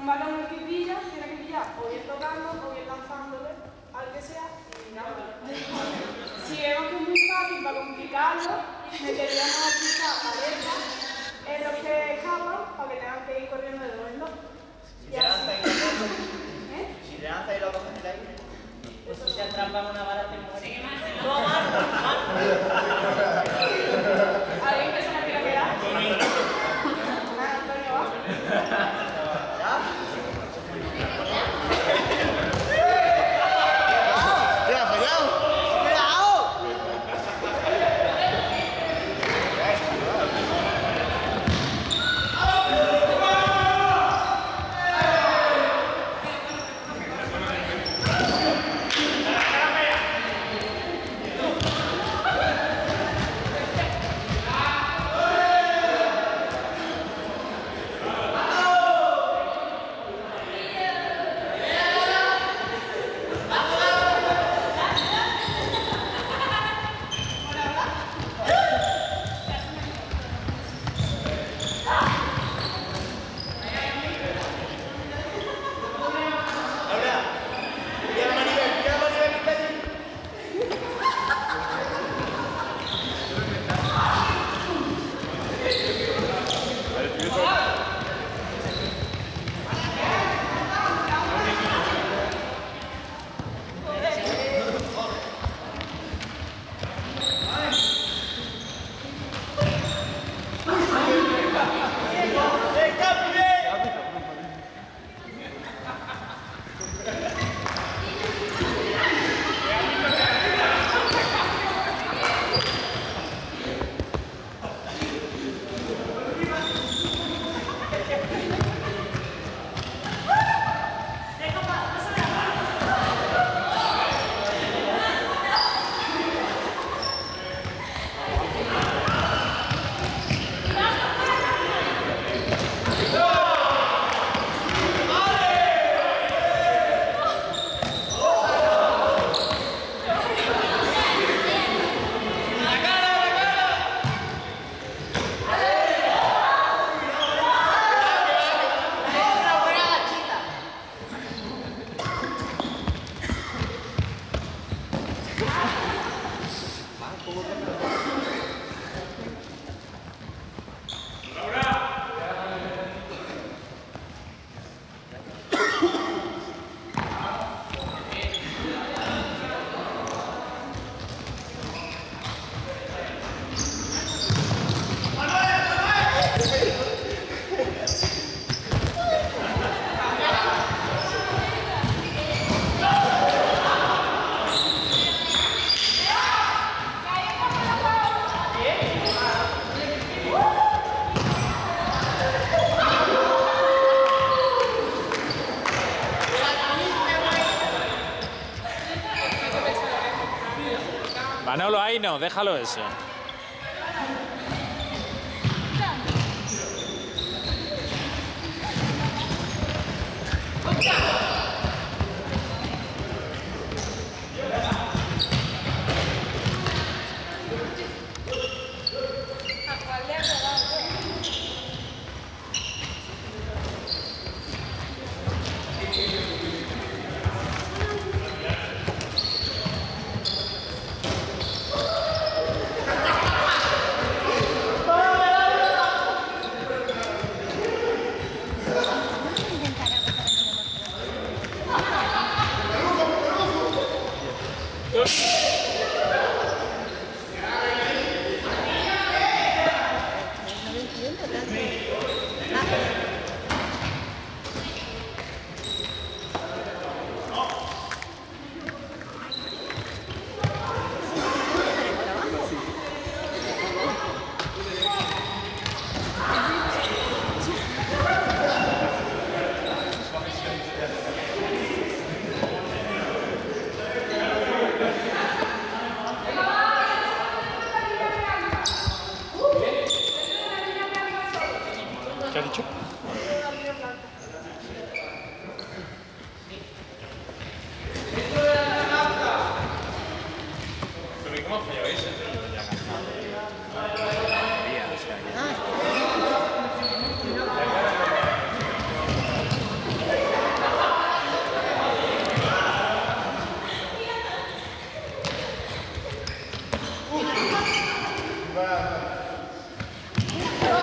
un balón el que pilla, tiene que pillar o bien tocando o bien lanzándole al que sea y nada. Si vemos que es muy fácil para complicarlo, meteríamos quizá alerta en los que escapan para que tengan que ir corriendo de dos en dos. Si le lanza y lo coges de ahí, eso se atrapa en una bala temporal. ¿Alguien que se me quiera quedar? Antonio va. Manolo, ahí no, déjalo eso. ¿Qué has dicho? Pero ¿y cómo falláis? va.